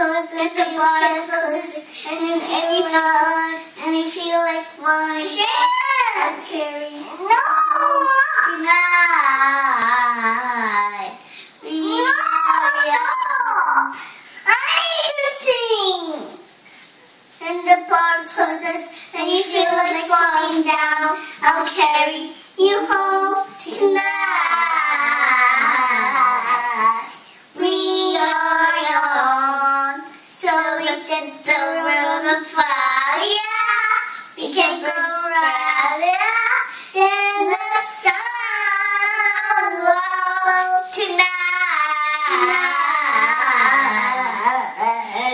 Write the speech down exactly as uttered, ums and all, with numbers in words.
closes, the bar closes, and you and you feel and you feel like flying. I'll carry. No! Tonight. We No! Stop! I need to sing! And the bar closes, and you feel like falling down. I'll carry you home tonight. We are young, so we set the world on fire. We can go